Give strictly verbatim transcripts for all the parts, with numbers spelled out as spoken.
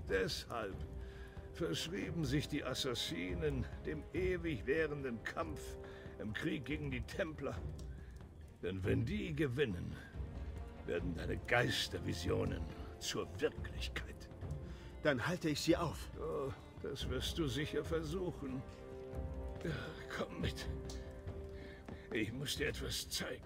Deshalb verschrieben sich die Assassinen dem ewig währenden Kampf im Krieg gegen die Templer. Denn wenn die gewinnen, werden deine Geistervisionen zur Wirklichkeit. Dann halte ich sie auf. Oh, das wirst du sicher versuchen. Komm mit. Ich muss dir etwas zeigen.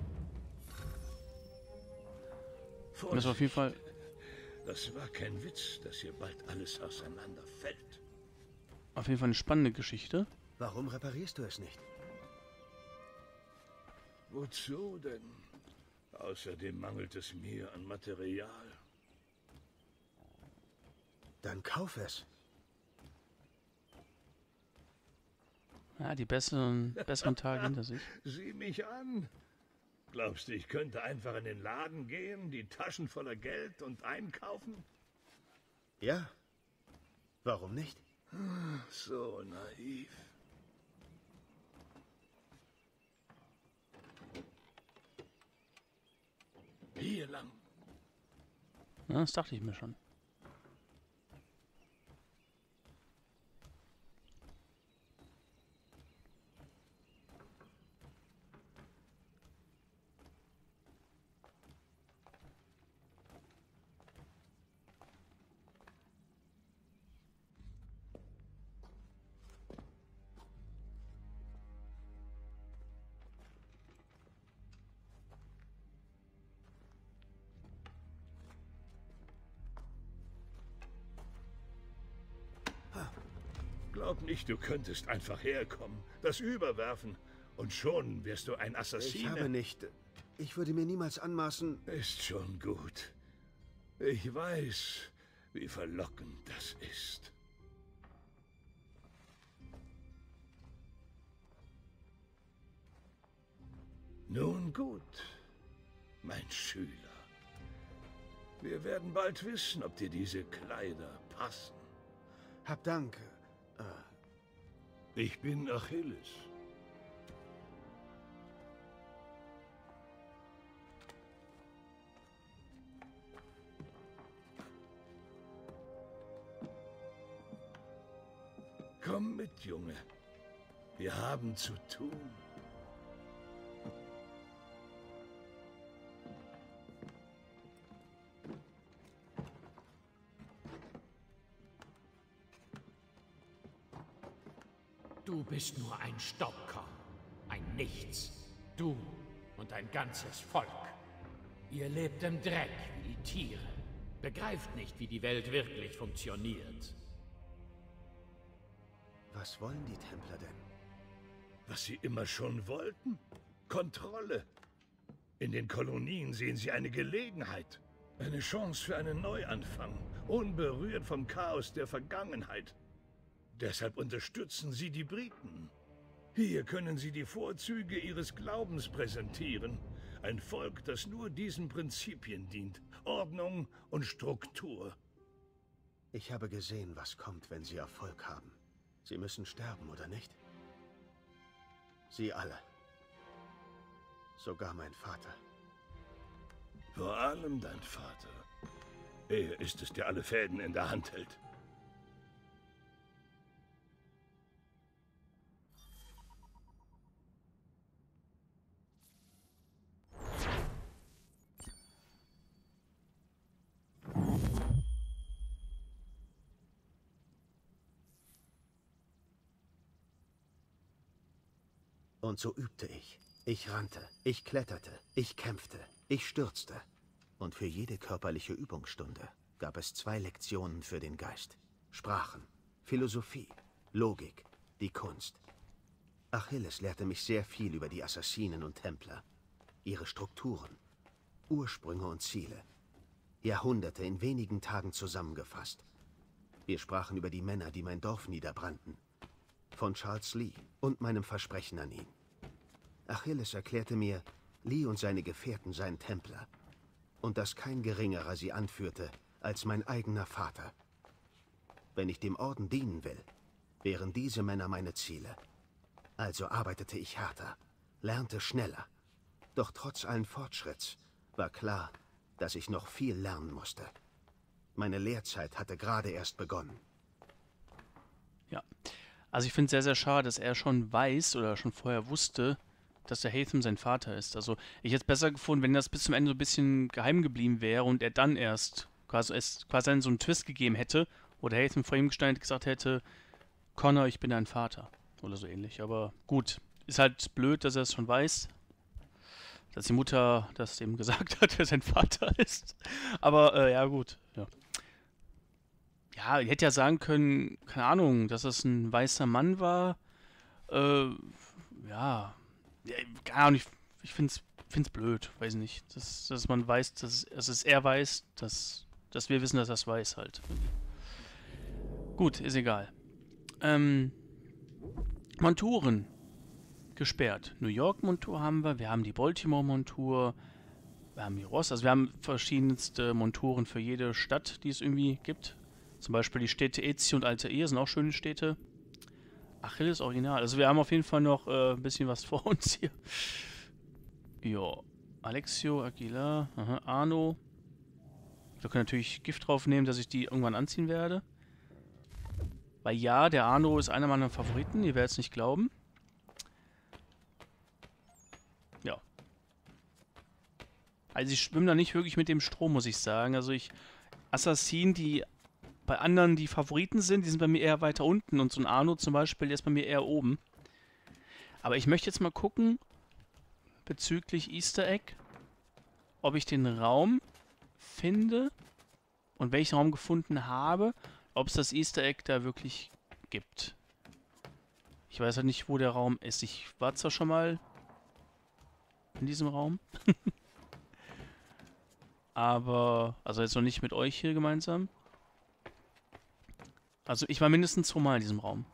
Das ist auf jeden Fall... Das war kein Witz, dass hier bald alles auseinanderfällt. Auf jeden Fall eine spannende Geschichte. Warum reparierst du es nicht? Wozu denn? Außerdem mangelt es mir an Material. Dann kauf es. Ja, die besseren, besseren Tage hinter sich. Sieh mich an. Glaubst du, ich könnte einfach in den Laden gehen, die Taschen voller Geld und einkaufen? Ja. Warum nicht? So naiv. Hier lang. Ja, das dachte ich mir schon. Glaub nicht, du könntest einfach herkommen, das überwerfen und schon wärst du ein Assassine. Ich habe nicht... Ich würde mir niemals anmaßen... Ist schon gut. Ich weiß, wie verlockend das ist. Nun gut, mein Schüler. Wir werden bald wissen, ob dir diese Kleider passen. Hab Dank. Äh, Ich bin Achilles. Komm mit, Junge. Wir haben zu tun. Du bist nur ein Staubkorn, ein Nichts. Du und dein ganzes Volk. Ihr lebt im Dreck wie die Tiere. Begreift nicht, wie die Welt wirklich funktioniert. was wollen die Templer denn? Was sie immer schon wollten? Kontrolle. In den Kolonien sehen sie eine Gelegenheit. Eine Chance für einen Neuanfang, unberührt vom Chaos der Vergangenheit. Deshalb unterstützen sie die Briten. Hier können sie die Vorzüge ihres Glaubens präsentieren. Ein Volk, das nur diesen Prinzipien dient. Ordnung und Struktur. Ich habe gesehen, was kommt, wenn sie Erfolg haben. Sie müssen sterben, oder nicht? Sie alle. Sogar mein Vater. Vor allem dein Vater. Er ist es, der alle Fäden in der Hand hält. Und so übte ich. Ich rannte, ich kletterte, ich kämpfte, ich stürzte. Und für jede körperliche Übungsstunde gab es zwei Lektionen für den Geist. Sprachen, Philosophie, Logik, die Kunst. Achilles lehrte mich sehr viel über die Assassinen und Templer, ihre Strukturen, Ursprünge und Ziele. Jahrhunderte in wenigen Tagen zusammengefasst. Wir sprachen über die Männer, die mein Dorf niederbrannten. Von Charles Lee und meinem Versprechen an ihn. Achilles erklärte mir, Lee und seine Gefährten seien Templer. Und dass kein Geringerer sie anführte als mein eigener Vater. Wenn ich dem Orden dienen will, wären diese Männer meine Ziele. Also arbeitete ich härter, lernte schneller. Doch trotz allen Fortschritts war klar, dass ich noch viel lernen musste. Meine Lehrzeit hatte gerade erst begonnen. Ja. Also ich finde es sehr, sehr schade, dass er schon weiß oder schon vorher wusste, dass der Haytham sein Vater ist. Also ich hätte es besser gefunden, wenn das bis zum Ende so ein bisschen geheim geblieben wäre und er dann erst quasi, es quasi einen so einen Twist gegeben hätte, wo der Haytham vor ihm gestanden hätte, gesagt hätte, Connor, ich bin dein Vater. Oder so ähnlich. Aber gut, ist halt blöd, dass er es schon weiß. Dass die Mutter das eben gesagt hat, wer sein Vater ist. Aber äh, ja gut, ja. Ja, ich hätte ja sagen können, keine Ahnung, dass das ein weißer Mann war. Äh, ja. ja keine Ahnung, ich, ich finde es find's blöd, weiß nicht. Dass, dass man weiß, dass, dass es er weiß, dass, dass wir wissen, dass er es weiß halt. Gut, ist egal. Ähm, Monturen. Gesperrt. New York-Montur haben wir, wir haben die Baltimore-Montur, wir haben die Ross, also wir haben verschiedenste Monturen für jede Stadt, die es irgendwie gibt. Zum Beispiel die Städte Ezio und Altair sind auch schöne Städte. Achilles Original. Also wir haben auf jeden Fall noch äh, ein bisschen was vor uns hier. Ja. Alexio, Aguilar, aha, Arno. Wir können natürlich Gift draufnehmen, dass ich die irgendwann anziehen werde. Weil ja, der Arno ist einer meiner Favoriten, ihr werdet es nicht glauben. Ja. Also ich schwimme da nicht wirklich mit dem Strom, muss ich sagen. Also ich... Assassinen, die bei anderen die Favoriten sind, die sind bei mir eher weiter unten. Und so ein Arno zum Beispiel, der ist bei mir eher oben. Aber ich möchte jetzt mal gucken, bezüglich Easter Egg, ob ich den Raum finde und welchen Raum gefunden habe, ob es das Easter Egg da wirklich gibt. Ich weiß halt nicht, wo der Raum ist. Ich war zwar schon mal in diesem Raum. Aber, also jetzt noch nicht mit euch hier gemeinsam. Also ich war mindestens zweimal in diesem Raum.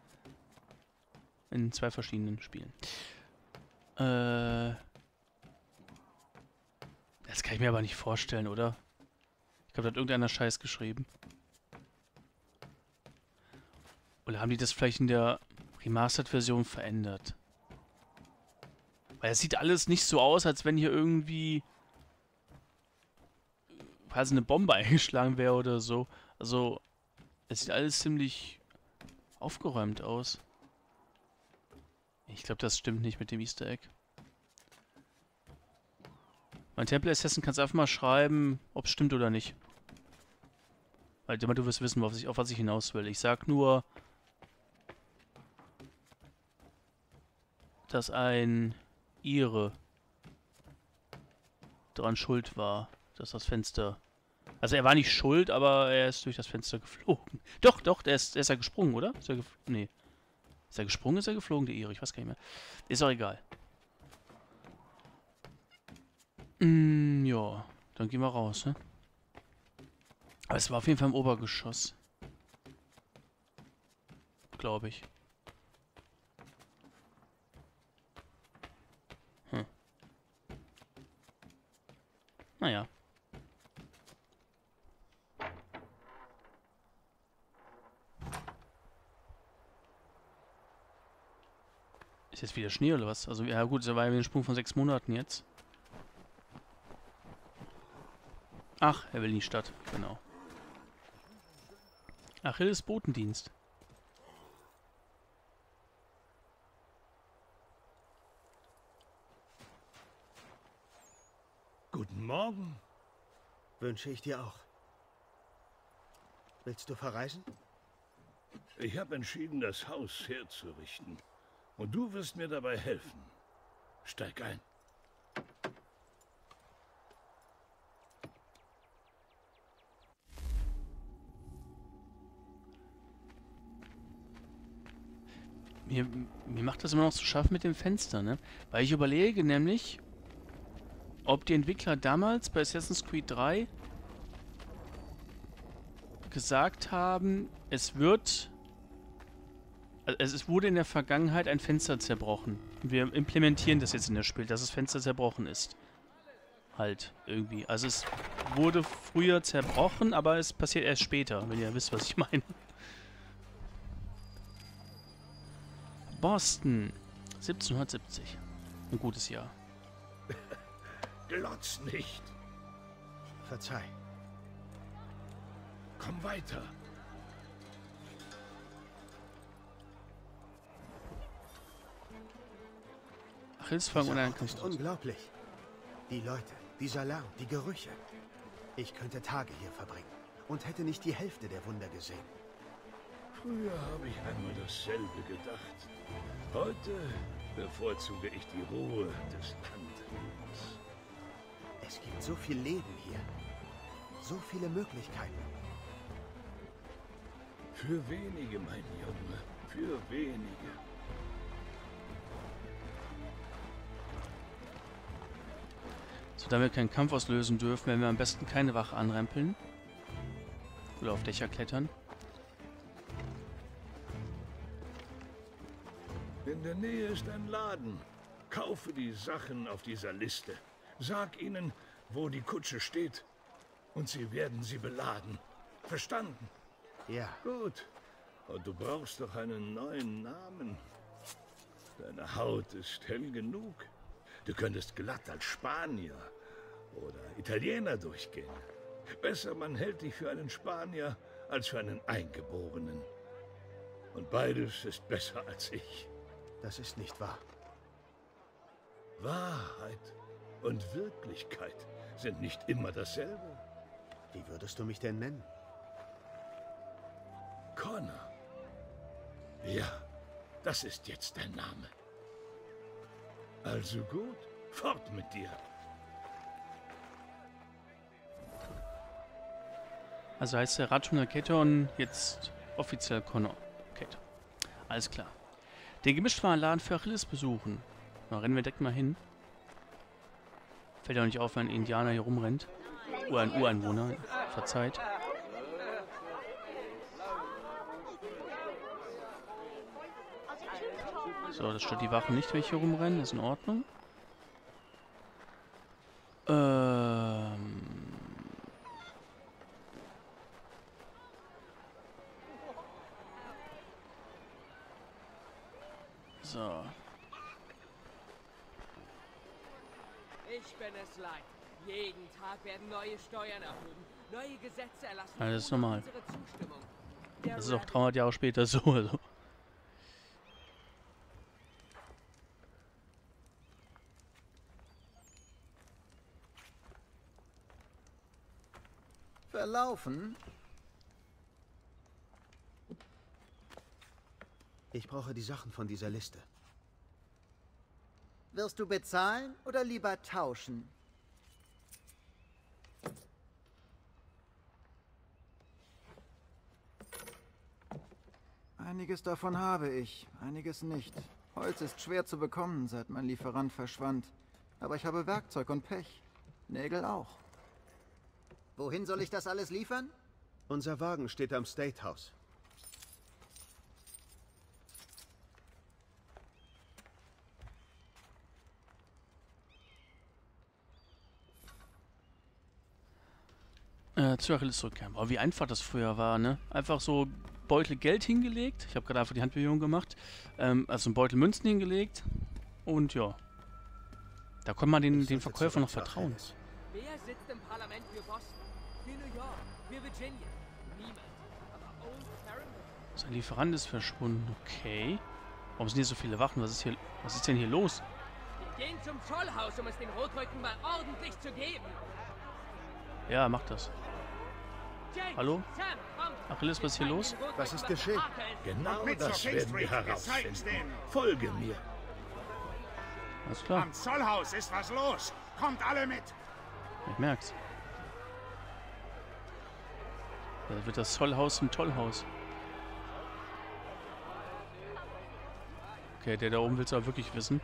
In zwei verschiedenen Spielen. Äh... Das kann ich mir aber nicht vorstellen, oder? Ich glaube, da hat irgendeiner Scheiß geschrieben. Oder haben die das vielleicht in der Remastered-Version verändert? Weil es sieht alles nicht so aus, als wenn hier irgendwie quasi eine Bombe eingeschlagen wäre oder so. Also, es sieht alles ziemlich aufgeräumt aus. Ich glaube, das stimmt nicht mit dem Easter Egg. Mein Temple Assassin kannst einfach mal schreiben, ob es stimmt oder nicht. Weil du wirst wissen, auf, ich, auf was ich hinaus will. Ich sag nur, dass ein Ire daran schuld war, dass das Fenster... Also er war nicht schuld, aber er ist durch das Fenster geflogen. Doch, doch, der ist, der ist ja gesprungen, oder? Ist er gef nee. Ist er gesprungen, ist er geflogen, der Ire? Ich weiß gar nicht mehr. Ist auch egal. Mm, ja, dann gehen wir raus, ne? Aber es war auf jeden Fall im Obergeschoss. Glaube ich. Hm. Naja. Ist jetzt wieder Schnee oder was? Also, ja gut, da war ja ein Sprung von sechs Monaten jetzt. Ach, er will in die Stadt, genau. Achilles Botendienst. Guten Morgen. Wünsche ich dir auch. Willst du verreisen? Ich habe entschieden, das Haus herzurichten. Und du wirst mir dabei helfen. Steig ein. Mir, mir macht das immer noch zu schaffen mit dem Fenster, ne? Weil ich überlege nämlich, ob die Entwickler damals bei Assassin's Creed drei gesagt haben, es wird... Also es wurde in der Vergangenheit ein Fenster zerbrochen. Wir implementieren das jetzt in das Spiel, dass das Fenster zerbrochen ist. Halt, irgendwie. Also es wurde früher zerbrochen, aber es passiert erst später, wenn ihr wisst, was ich meine. Boston, siebzehnhundertsiebzig. Ein gutes Jahr. Glotz nicht. Verzeih. Komm weiter. Achillesfang und ein ist unglaublich. Die Leute, dieser Lärm, die Gerüche. Ich könnte Tage hier verbringen und hätte nicht die Hälfte der Wunder gesehen. Früher habe ich einmal dasselbe gedacht. Heute bevorzuge ich die Ruhe des Landlebens. Es gibt so viel Leben hier. So viele Möglichkeiten. Für wenige, mein Junge. Für wenige. So, da wir keinen Kampf auslösen dürfen, werden wir am besten keine Wache anrempeln. Oder auf Dächer klettern. In der Nähe ist ein Laden. Kaufe die Sachen auf dieser Liste. Sag ihnen, wo die Kutsche steht. Und sie werden sie beladen. Verstanden? Ja. Gut. Und du brauchst doch einen neuen Namen. Deine Haut ist hell genug. Du könntest glatt als Spanier oder Italiener durchgehen. Besser, man hält dich für einen Spanier als für einen Eingeborenen. Und beides ist besser als ich. Das ist nicht wahr. Wahrheit und Wirklichkeit sind nicht immer dasselbe. Wie würdest du mich denn nennen? Connor. Ja, das ist jetzt dein Name. Also gut, fort mit dir. Also heißt der Ratschner Keton jetzt offiziell Connor. Keton. Alles klar. Den Gemischtwarenladen für Achilles besuchen. Da rennen wir direkt mal hin. Fällt ja auch nicht auf, wenn ein Indianer hier rumrennt. Oder ein Ureinwohner. Verzeiht. So, das stört die Wachen nicht, wenn ich hier rumrenne. Das ist in Ordnung. Ähm... So. Ich bin es leid. Jeden Tag werden neue Steuern erhoben, neue Gesetze erlassen. Ja, das ist normal. Unsere Zustimmung. Der Das ist auch Rabbit- dreihundert Jahre später so. Also. Verlaufen? Ich brauche die Sachen von dieser Liste. Wirst du bezahlen oder lieber tauschen? Einiges davon habe ich, einiges nicht. Holz ist schwer zu bekommen, seit mein Lieferant verschwand. Aber ich habe Werkzeug und Pech. Nägel auch. Wohin soll ich das alles liefern? Unser Wagen steht am State House. Äh, zu Achilles zurückkehren. Aber wie einfach das früher war, ne? Einfach so Beutel Geld hingelegt. Ich habe gerade einfach die Handbewegung gemacht. Ähm, also ein Beutel Münzen hingelegt. Und ja. Da konnte man den, den Verkäufer noch vertrauen. Wer sitzt im Parlament für Boston? Für New York? Für Virginia? Niemand. Aber Old Fairmont. Sein Lieferant ist verschwunden. Okay. Warum sind hier so viele Wachen? Was ist hier, was ist denn hier los? Wir gehen zum Zollhaus, um es den Rotrücken mal ordentlich zu geben. Ja, macht das. James, Hallo? Sam, kommt. Achilles, was ist hier los? Was ist geschehen? Genau das werden wir herausfinden. Folge mir. Alles klar. Am Zollhaus ist was los. Kommt alle mit. Ich merk's. Da wird das Zollhaus zum Tollhaus. Okay, der da oben will's aber wirklich wissen.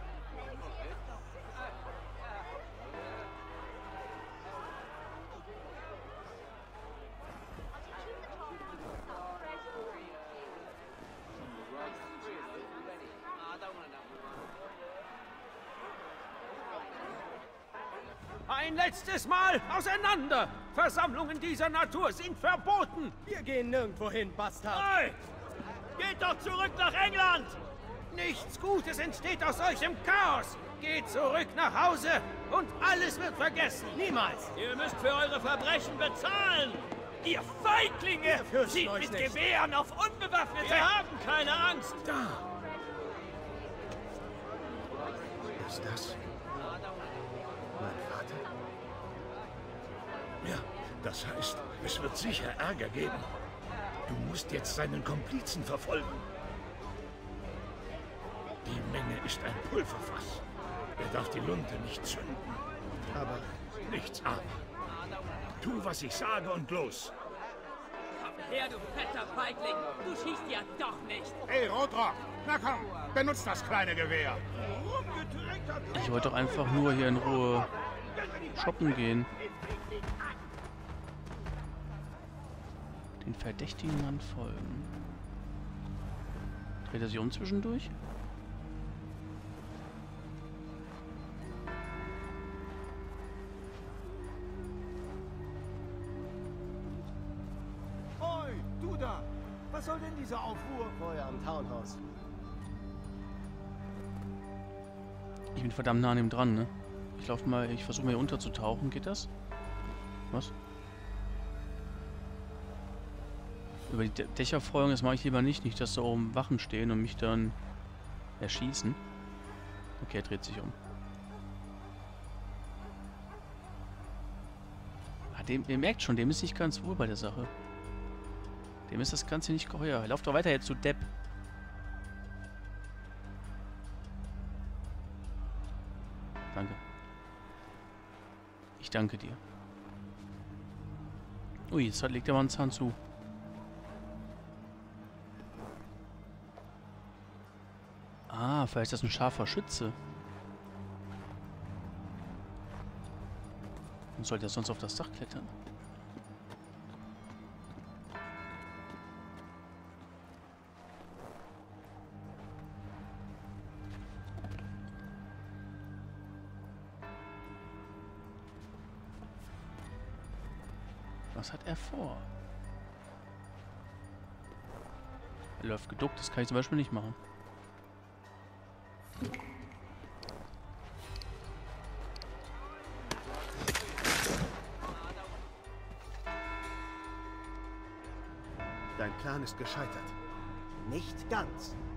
Ein letztes Mal auseinander! Versammlungen dieser Natur sind verboten! Wir gehen nirgendwo hin, Bastard. Hey! Geht doch zurück nach England! Nichts Gutes entsteht aus solchem Chaos! Geht zurück nach Hause und alles wird vergessen! Niemals. Ihr müsst für eure Verbrechen bezahlen! Ihr Feiglinge! fürchten Zieht euch mit nicht. Gewehren auf Unbewaffnete! Wir haben keine Angst! Da! Ist das mein Vater? Ja, das heißt, es wird sicher Ärger geben. Du musst jetzt seinen Komplizen verfolgen. Die Menge ist ein Pulverfass. Er darf die Lunte nicht zünden. Aber Nichts aber. Tu, was ich sage und los. Her, du fetter Feigling! Du schießt ja doch nicht! Hey, Rotrock! Na komm, benutzt das kleine Gewehr. Ich wollte doch einfach nur hier in Ruhe shoppen gehen. Den verdächtigen Mann folgen. Dreht er sich um zwischendurch? Hoi, du da! Was soll denn diese Aufruhr? Vorher am Townhouse. Ich bin verdammt nah an ihm dran, ne? Ich laufe mal, ich versuche mal hier unterzutauchen. Geht das? Was? Über die Dä- Dächer folgen, das mache ich lieber nicht. Nicht, dass da oben Wachen stehen und mich dann erschießen. Okay, er dreht sich um. Ah, dem, ihr merkt schon, dem ist nicht ganz wohl bei der Sache. Dem ist das Ganze nicht geheuer. Lauf doch weiter jetzt, du Depp. Danke. Ich danke dir. Ui, jetzt hat, legt er mal einen Zahn zu. Ah, vielleicht ist das ein scharfer Schütze. Und sollte er sonst auf das Dach klettern? Was hat er vor? Er läuft geduckt, das kann ich zum Beispiel nicht machen. dein Plan ist gescheitert. Nicht ganz.